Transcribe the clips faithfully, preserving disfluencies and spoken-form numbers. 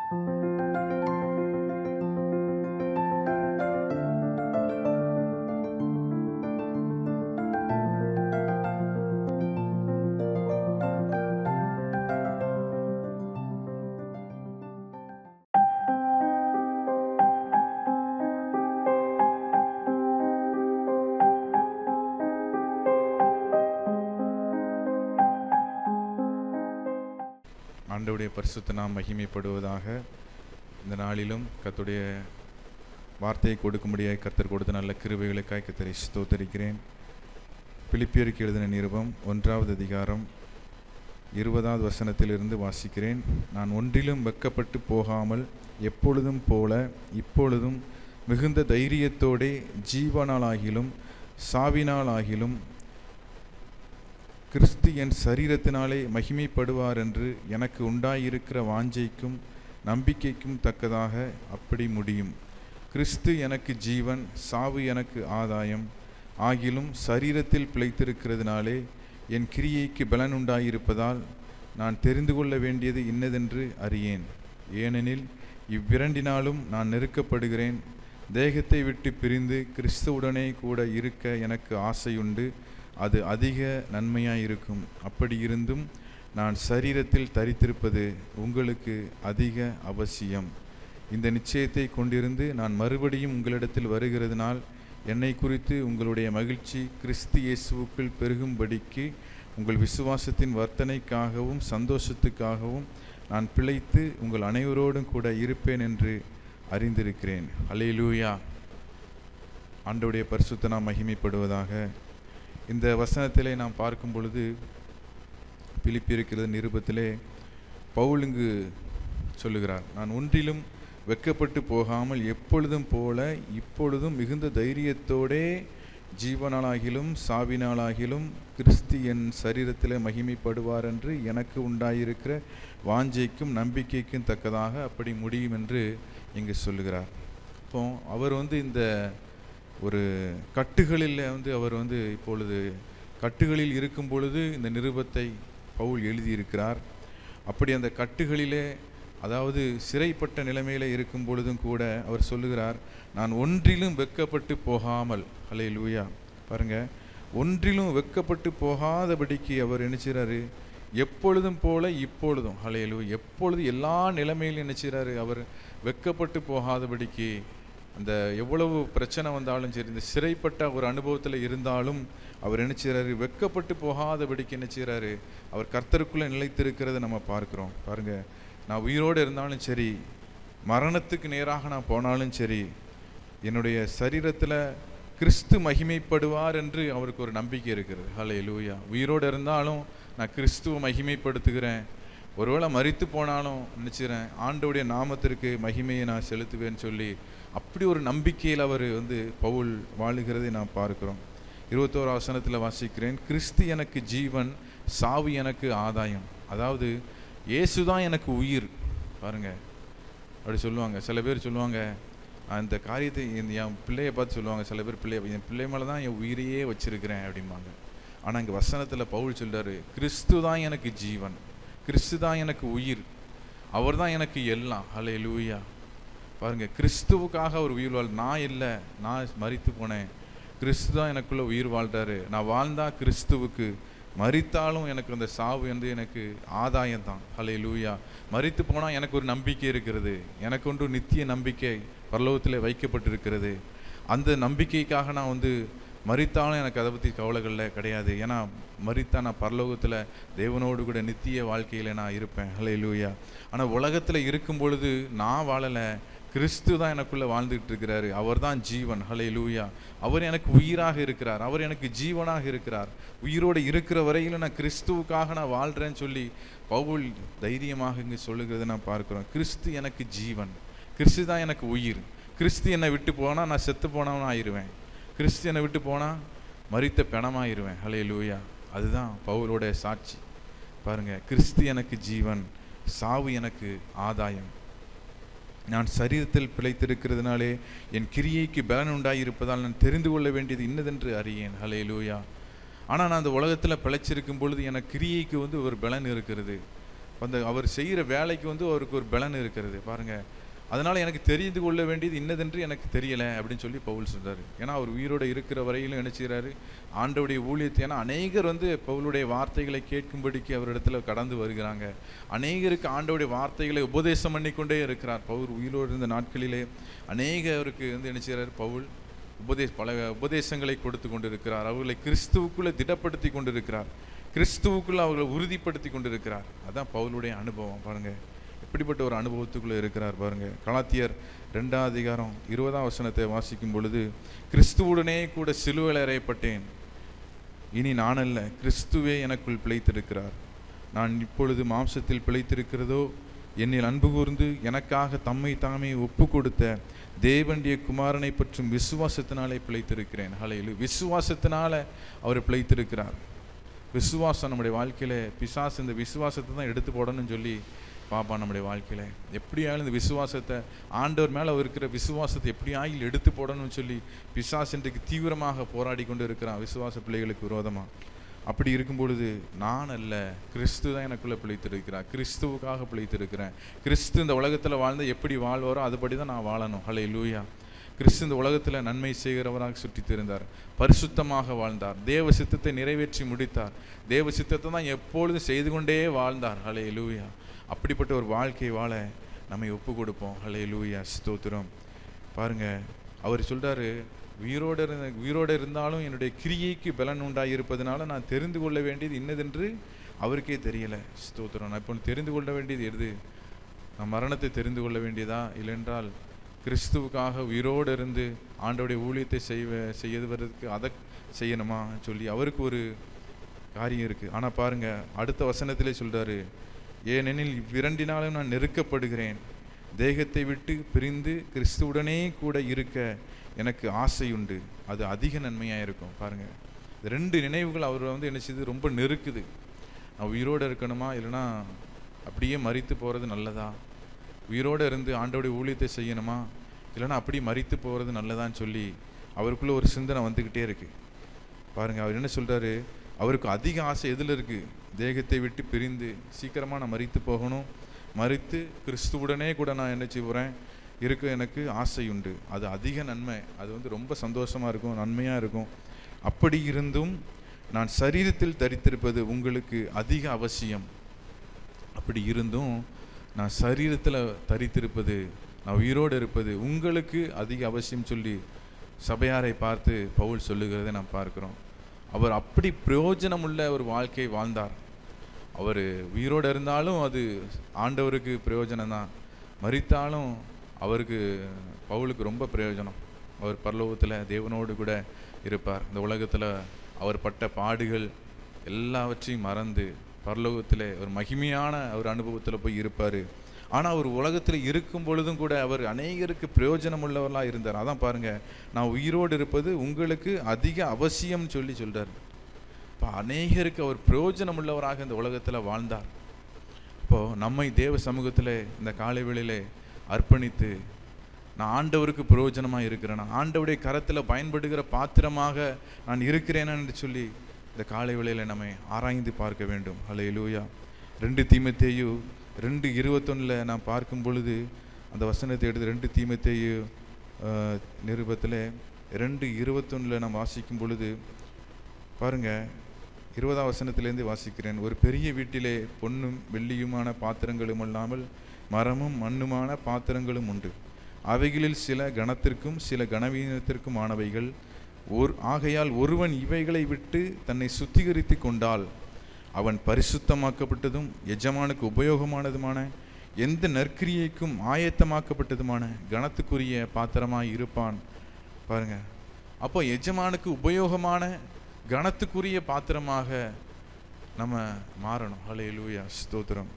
ஆண்டவருடைய பரிசுத்த நாமம் மகிமைப்படுவதாக. இந்த நாளிலும் கர்த்தருடைய வார்த்தையை கொடுக்கும்படியாய் கர்த்தர் கொடுத்த நல்ல கிருபைகளுக்காய் கர்த்தரை ஸ்தோத்திரிக்கிறேன். பிலிப்பியருக்கு எழுதின நிருபம் ஒன்றாவது அதிகாரம் இருபதாவது வசனத்திலிருந்து வாசிக்கிறேன். நான் ஒன்றிலும் வெட்கப்பட்டு போகாமல் எப்பொழுதும் போல இப்பொழுதும் மிகுந்த தைரியத்தோடே ஜீவனாலாகிலும் சாவினாலாகிலும் கிறிஸ்து என் சரீரத்தினாலே மகிமைப்படுவார் என்று எனக்கு உண்டாயிருக்கிற வாஞ்சைக்கும் நம்பிக்கைக்கும் தக்கதாக அப்படி முடியும். கிறிஸ்து எனக்கு ஜீவன், சாவு எனக்கு ஆதாயம் ஆகிலும் சரீரத்தில் பிழைத்திருக்கிறதுனாலே என் கிரியைக்கு பலன் உண்டாயிருப்பதால் நான் தெரிந்து கொள்ள வேண்டியது இன்னதென்று அறியேன். ஏனெனில் இவ்விரண்டினாலும் நான் நெருக்கப்படுகிறேன். தேகத்தை விட்டு பிரிந்து கிறிஸ்துவுடனே கூட இருக்க எனக்கு ஆசையுண்டு, அது அதிக நன்மையாயிருக்கும். அப்படி இருந்தும் நான் சரீரத்தில் தரித்திருப்பது உங்களுக்கு அதிக அவசியம். இந்த நிச்சயத்தை கொண்டிருந்து நான் மறுபடியும் உங்களிடத்தில் வருகிறதுனால் என்னை குறித்து உங்களுடைய மகிழ்ச்சி கிறிஸ்து இயேசுவுக்குள் பெருகும்படிக்கு உங்கள் விசுவாசத்தின் வர்த்தனைக்காகவும் சந்தோஷத்துக்காகவும் நான் பிழைத்து உங்கள் அனைவரோடும் கூட இருப்பேன் என்று அறிந்திருக்கிறேன். அல்லேலூயா. ஆண்டவருடைய பரிசுத்த நாமம் மகிமைப்படுவதாக. இந்த வசனத்திலே நாம் பார்க்கும் பொழுது பிலிப்பியருக்கு நிருபத்திலே பவுல் இங்கு சொல்லுகிறார், நான் ஒன்றிலும் வெட்கப்பட்டு போகாமல் எப்பொழுதும் போல இப்பொழுதும் மிகுந்த தைரியத்தோடே ஜீவனாலாகிலும் சாவினாலாகிலும் கிறிஸ்து என் சரீரத்தில் மகிமைப்படுவார் என்று எனக்கு உண்டாயிருக்கிற வாஞ்சைக்கும் நம்பிக்கைக்கும் தக்கதாக அப்படி முடியும் என்று இங்கு சொல்லுகிறார். இப்போ அவர் வந்து இந்த ஒரு கட்டுகளில் வந்து அவர் வந்து இப்பொழுது கட்டுகளில் இருக்கும் பொழுது இந்த நிருபத்தை பவுல் எழுதியிருக்கிறார். அப்படி அந்த கட்டுகளிலே, அதாவது சிறைப்பட்ட நிலைமையில் இருக்கும் பொழுதும் கூட அவர் சொல்லுகிறார், நான் ஒன்றிலும் வெட்கப்பட்டு போகாமல். அல்லேலூயா. பாருங்க, ஒன்றிலும் வெட்கப்பட்டு போகாதபடிக்கு அவர் நினைச்சாரு, எப்பொழுதும் போல இப்பொழுதும். அல்லேலூயா. எப்பொழுது எல்லா நிலைமையிலும் நினைச்சாரு அவர் வெட்கப்பட்டு போகாதபடிக்கு. அந்த எவ்வளவு பிரச்சனை வந்தாலும் சரி, இந்த சிறைப்பட்ட ஒரு அனுபவத்தில் இருந்தாலும் அவர் நினைச்சாரு வெட்கப்பட்டு போகாதபடிக்கு நினைச்சாரு அவர் கர்த்தருக்குள்ளே நிலைத்திருக்கிறத நம்ம பார்க்குறோம். பாருங்க, நான் உயிரோடு இருந்தாலும் சரி, மரணத்துக்கு நேராக நான் போனாலும் சரி, என்னுடைய சரீரத்தில் கிறிஸ்து மகிமைப்படுவார் என்று அவருக்கு ஒரு நம்பிக்கை இருக்கிறது. ஹல்லேலூயா. உயிரோடு இருந்தாலும் நான் கிறிஸ்துவை மகிமைப்படுத்துகிறேன். ஒருவேளை மரித்து போனாலும் நினச்சிக்கிறேன் ஆண்டவருடைய நாமத்திற்கு மகிமையை நான் செலுத்துவேன்னு சொல்லி அப்படி ஒரு நம்பிக்கையில் அவர் வந்து பவுல் வாழுகிறதை நான் பார்க்கிறோம். இருபத்தோரு வசனத்தில் வாசிக்கிறேன், கிறிஸ்து எனக்கு ஜீவன், சாவு எனக்கு ஆதாயம். அதாவது இயேசு தான் எனக்கு உயிர். பாருங்க, அப்படி சொல்லுவாங்க. சில பேர் சொல்லுவாங்க, அந்த காரியத்தை என் பிள்ளையை பார்த்து சொல்லுவாங்க. சில பேர் பிள்ளைய என் பிள்ளை மேலே தான் என் உயிரையே வச்சிருக்கிறேன் அப்படிம்பாங்க. ஆனால் இங்கே வசனத்தில் பவுல் சொல்றாரு, கிறிஸ்து தான் எனக்கு ஜீவன், கிறிஸ்து தான் எனக்கு உயிர், அவர் தான் எனக்கு எல்லாம். ஹல்லேலூயா. பாருங்க, கிறிஸ்துவுக்காக அவர் உயிர் வாழ், நான் இல்லை, நான் மரித்து போனேன், கிறிஸ்து தான் எனக்குள்ள உயிர் வாழ்றாரு. நான் வாழ்ந்தா கிறிஸ்துவுக்கு, மரித்தாலும் எனக்கு அந்த சாவு வந்து எனக்கு ஆதாயம் தான். ஹல்லேலூயா. மரித்து போனால் எனக்கு ஒரு நம்பிக்கை இருக்கிறது, எனக்கு ஒன்று நித்திய நம்பிக்கை பரலோகத்தில் வைக்கப்பட்டிருக்கிறது. அந்த நம்பிக்கைக்காக நான் வந்து மரித்தாலும் எனக்கு அதை பற்றி கவலைகளில் கிடையாது. ஏன்னா மரித்தா நான் பரலோகத்தில் தேவனோடு கூட நித்திய வாழ்க்கையில் நான் இருப்பேன். ஹல்லேலூயா. ஆனால் உலகத்தில் இருக்கும் பொழுது நான் வாழலை, கிறிஸ்து தான் எனக்குள்ளே வாழ்ந்துகிட்டு இருக்கிறாரு. அவர் தான் ஜீவன். ஹல்லேலூயா. அவர் எனக்கு உயிராக இருக்கிறார், அவர் எனக்கு ஜீவனாக இருக்கிறார். உயிரோடு இருக்கிற வரையில் நான் கிறிஸ்துவுக்காக நான் வாழ்கிறேன்னு சொல்லி பவுல் தைரியமாக இங்கே சொல்லுகிறத நான் பார்க்குறோம். கிறிஸ்து எனக்கு ஜீவன், கிறிஸ்து தான் எனக்கு உயிர். கிறிஸ்து என்னை விட்டு போனால் நான் செத்து போனவன் ஆயிடுவேன், கிறிஸ்து என்னை விட்டு போனால் மரித்த பிணமாயிருவேன். ஹல்லேலூயா. அதுதான் பவுலோட சாட்சி. பாருங்கள், கிறிஸ்து எனக்கு ஜீவன், சாவு எனக்கு ஆதாயம். நான் சரீரத்தில் பிழைத்திருக்கிறதுனாலே என் கிரியைக்கு பலன் உண்டாயிருப்பதால் நான் தெரிந்து கொள்ள வேண்டியது இன்னதென்று அறியேன். ஹல்லேலூயா. ஆனால் நான் அந்த உலகத்தில் பிழைச்சிருக்கும் பொழுது எனக்கு கிரியைக்கு வந்து ஒரு பலன் இருக்கிறது. அந்த அவர் செய்கிற வேலைக்கு வந்து அவருக்கு ஒரு பலன் இருக்கிறது பாருங்கள். அதனால் எனக்கு தெரிந்து கொள்ள வேண்டியது இன்னதென்று எனக்கு தெரியலை அப்படின்னு சொல்லி பவுல் சொல்கிறார். ஏன்னா அவர் உயிரோடு இருக்கிற வரையிலும் என்ன செய்கிறாரு, ஆண்டவருடைய ஊழியத்தை. ஏன்னா அநேகர் வந்து பவுலுடைய வார்த்தைகளை கேட்கும்படிக்கு அவரிடத்துல கடந்து வருகிறாங்க. அநேகருக்கு ஆண்டவருடைய வார்த்தைகளை உபதேசம் பண்ணிக்கொண்டே இருக்கிறார். பவுல் உயிரோடு இருந்த நாட்களிலே அநேகருக்கு வந்து என்ன செய்கிறார், பவுல் உபதேச பல உபதேசங்களை கொடுத்து கொண்டு இருக்கிறார். அவர்களை கிறிஸ்துவுக்குள்ளே திடப்படுத்தி கொண்டு இருக்கிறார். கிறிஸ்துவுக்குள்ளே அவர்களை உறுதிப்படுத்தி கொண்டு இருக்கிறார். அதான் பவுலுடைய அனுபவம் பாருங்கள். இப்படிப்பட்ட ஒரு அனுபவத்துக்குள்ளே இருக்கிறார் பாருங்கள். கலாத்தியர் ரெண்டாம் அதிகாரம் இருபதாம் வசனத்தை வாசிக்கும் பொழுது, கிறிஸ்துவுடனே கூட சிலுவையில் அறையப்பட்டேன், இனி நான் அல்ல, கிறிஸ்துவே எனக்குள் பிழைத்திருக்கிறார். நான் இப்பொழுது மாம்சத்தில் பிழைத்திருக்கிறதோ, என்னில் அன்பு கூர்ந்து எனக்காக தம்மை தாமே ஒப்பு கொடுத்த தேவனுடைய குமாரனை பற்றும் விசுவாசத்தினாலே பிழைத்திருக்கிறேன். ஹல்லேலூயா. விசுவாசத்தினால அவர் பிழைத்திருக்கிறார். விசுவாசம் நம்முடைய வாழ்க்கையில், பிசாசு இந்த விசுவாசத்தை தான் எடுத்து போடணும்னு சொல்லி பாப்பா நம்முடைய வாழ்க்கையில். எப்படியாலும் இந்த விசுவாசத்தை, ஆண்டவர் மேலே அவர் இருக்கிற விசுவாசத்தை எப்படியாயில் எடுத்து போடணும்னு சொல்லி பிசாசு இன்றைக்கு தீவிரமாக போராடி கொண்டு இருக்கிறான் விசுவாச பிள்ளைகளுக்கு விரோதமாக. அப்படி இருக்கும் பொழுது நான் அல்ல, கிறிஸ்து தான் எனக்குள்ளே பிழைத்திருக்கிறார். கிறிஸ்துவுக்காக பிழைத்திருக்கிறேன். கிறிஸ்து இந்த உலகத்தில் வாழ்ந்தால் எப்படி வாழ்வாரோ அதுபடி தான் நான் வாழணும். ஹல்லேலூயா. கிறிஸ்து இந்த உலகத்தில் நன்மை செய்கிறவராக சுற்றித் திரிந்தார், பரிசுத்தமாக வாழ்ந்தார், தேவ சித்தத்தை நிறைவேற்றி முடித்தார், தேவ சித்தத்தை தான் எப்பொழுதும் செய்து கொண்டே வாழ்ந்தார். ஹல்லேலூயா. அப்படிப்பட்ட ஒரு வாழ்க்கை வாழ நம்மை ஒப்பு கொடுப்போம். ஹல்லேலூயா. ஸ்தோத்திரம். பாருங்கள், அவர் சொல்கிறாரு, உயிரோடு இருந்த உயிரோடு இருந்தாலும் என்னுடைய கிரியைக்கு பலன் உண்டாகியிருப்பதனால நான் தெரிந்து கொள்ள வேண்டியது இன்னதென்று அவருக்கே தெரியலை. ஸ்தோத்திரம். நான் இப்போ தெரிந்து கொள்ள வேண்டியது எது? நான் மரணத்தை தெரிந்து கொள்ள வேண்டியதா, இல்லைன்றால் கிறிஸ்துவுக்காக உயிரோடு இருந்து ஆண்டவருடைய ஊழியத்தை செய்வ செய்வதற்கு அதை செய்யணுமா சொல்லி அவருக்கு ஒரு காரியம் இருக்குது. ஆனால் பாருங்கள், அடுத்த வசனத்திலே சொல்கிறாரு, ஏனெனில் இவ்விரண்டினாலும் நான் நெருக்கப்படுகிறேன், தேகத்தை விட்டு பிரிந்து கிறிஸ்துவுடனே கூட இருக்க எனக்கு ஆசையுண்டு, அது அதிக நன்மையாக இருக்கும். பாருங்கள், ரெண்டு நினைவுகள் அவர் வந்து என்ன செய்யுது, ரொம்ப நெருக்குது. நான் உயிரோடு இருக்கணுமா, இல்லைனா அப்படியே மரித்து போகிறது நல்லதா, உயிரோடு இருந்து ஆண்டவருடைய ஊழியத்தை செய்யணுமா, இல்லைனா அப்படி மரித்து போகிறது நல்லதான்னு சொல்லி அவருக்குள்ளே ஒரு சிந்தனை வந்துக்கிட்டே இருக்குது. பாருங்கள், அவர் என்ன சொல்கிறாரு, அவருக்கு அதிக ஆசை எதில் இருக்குது, தேகத்தை விட்டு பிரிந்து சீக்கிரமாக நான் மரித்து போகணும், மரித்து கிறிஸ்துவுடனே கூட நான் என்ன செய்கிறேன் இருக்க எனக்கு ஆசையுண்டு, அது அதிக நன்மை, அது வந்து ரொம்ப சந்தோஷமாக இருக்கும், நன்மையாக இருக்கும். அப்படி இருந்தும் நான் சரீரத்தில் தரித்திருப்பது உங்களுக்கு அதிக அவசியம். அப்படி இருந்தும் நான் சரீரத்தில் தரித்திருப்பது, நான் உயிரோடு இருப்பது உங்களுக்கு அதிக அவசியம் சொல்லி சபையாரை பார்த்து பவுல் சொல்லுகிறதை நாம் பார்க்கிறோம். அவர் அப்படி பிரயோஜனமுள்ள ஒரு வாழ்க்கை வாழ்ந்தார். அவர் உயிரோடு இருந்தாலும் அது ஆண்டவருக்கு பிரயோஜனம்தான், மரித்தாலும் அவருக்கு பவுலுக்கு ரொம்ப பிரயோஜனம். அவர் பரலோகத்தில் தேவனோடு கூட இருப்பார். இந்த உலகத்தில் அவர் பட்ட பாடுகள் எல்லாவற்றையும் மறந்து பரலோகத்தில் ஒரு மகிமையான ஒரு அனுபவத்தில் போய் இருப்பார். ஆனால் அவர் உலகத்தில் இருக்கும் பொழுதும் கூட அவர் அநேகருக்கு பிரயோஜனம் உள்ளவர்களாக இருந்தார். அதான் பாருங்கள், நான் உயிரோடு இருப்பது உங்களுக்கு அதிக அவசியம் சொல்லி சொல்கிறார். இப்போ அநேகருக்கு அவர் பிரயோஜனம் உள்ளவராக இந்த உலகத்தில் வாழ்ந்தார். இப்போது நம்மை தேவ சமூகத்தில் இந்த காலை வேளையிலே அர்ப்பணித்து நான் ஆண்டவருக்கு பிரயோஜனமாக இருக்கிறேன், நான் ஆண்டவருடைய கரத்தில் பயன்படுகிற பாத்திரமாக நான் இருக்கிறேன் என்று சொல்லி இந்த காலை வேளையில் நம்மை ஆராய்ந்து பார்க்க வேண்டும். ஹல்லேலூயா. ரெண்டு தீமோத்தேயு ரெண்டு இருபத்தொன்னில் நான் பார்க்கும் பொழுது அந்த வசனத்தை எடுத்து ரெண்டு தீமோத்தேயு நிருபத்தில் ரெண்டு இருபத்தொன்னில் நான் வாசிக்கும் பொழுது பாருங்கள், இருபதாம் வசனத்திலேருந்து வாசிக்கிறேன். ஒரு பெரிய வீட்டிலே பொன்னும் வெள்ளியுமான பாத்திரங்களும் அல்லாமல் மரமும் மண்ணுமான பாத்திரங்களும் உண்டு. அவைகளில் சில கனத்திற்கும் சில கனவீனத்திற்கும் ஆனவைகள். ஒரு ஆகையால் ஒருவன் இவைகளை விட்டு தன்னை சுத்திகரித்து கொண்டால் அவன் பரிசுத்தமாக்கப்பட்டதும் எஜமானுக்கு உபயோகமானதுமான எந்த நற்கிரியைக்கும் ஆயத்தமாக்கப்பட்டதுமான கனத்துக்குரிய பாத்திரமாய் இருப்பான். பாருங்கள், அப்போ எஜமானுக்கு உபயோகமான கனத்துக்குரிய பாத்திரமாக நம்ம மாறணும். ஹல்லேலூயா. ஸ்தோத்திரம்.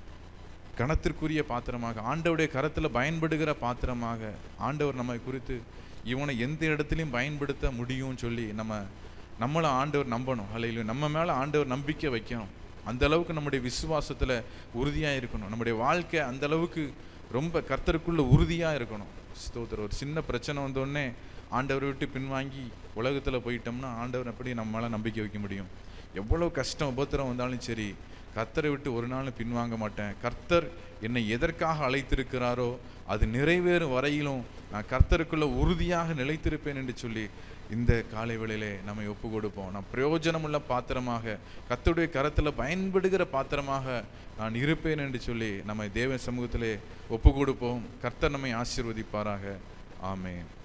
கனத்திற்குரிய பாத்திரமாக, ஆண்டவருடைய கரத்தில் பயன்படுகிற பாத்திரமாக, ஆண்டவர் நம்மை குறித்து இவனை எந்த இடத்துலையும் பயன்படுத்த முடியும்னு சொல்லி நம்ம நம்மளை ஆண்டவர் நம்பணும். ஹல்லேலூயா. நம்ம மேலே ஆண்டவர் நம்பிக்கை வைக்கணும். அந்த அளவுக்கு நம்முடைய விசுவாசத்தில் உறுதியாக இருக்கணும். நம்முடைய வாழ்க்கை அந்த அளவுக்கு ரொம்ப கர்த்தருக்குள்ள உறுதியாக இருக்கணும். ஸ்தோத்திரம். ஒரு சின்ன பிரச்சனை வந்தோடனே ஆண்டவரை விட்டு பின்வாங்கி உலகத்தில் போயிட்டோம்னா ஆண்டவர் எப்படி நம்ம மேலே நம்பிக்கை வைக்க முடியும்? எவ்வளோ கஷ்டம் உபத்திரம் வந்தாலும் சரி, கர்த்தரை விட்டு ஒரு நாளும் பின்வாங்க மாட்டேன். கர்த்தர் என்னை எதற்காக அழைத்திருக்கிறாரோ அது நிறைவேறும் வரையிலும் நான் கர்த்தருக்குள்ள உறுதியாக நிலைத்திருப்பேன் என்று சொல்லி இந்த காலை வேளையிலே நம்மை ஒப்பு கொடுப்போம். நான் பிரயோஜனமுள்ள பாத்திரமாக, கர்த்தருடைய கரத்தில் பயன்படுகிற பாத்திரமாக நான் இருப்பேன் என்று சொல்லி நம்மை தேவ சமூகத்திலே ஒப்பு கொடுப்போம். கர்த்தர் நம்மை ஆசீர்வதிப்பாராக. ஆமென்.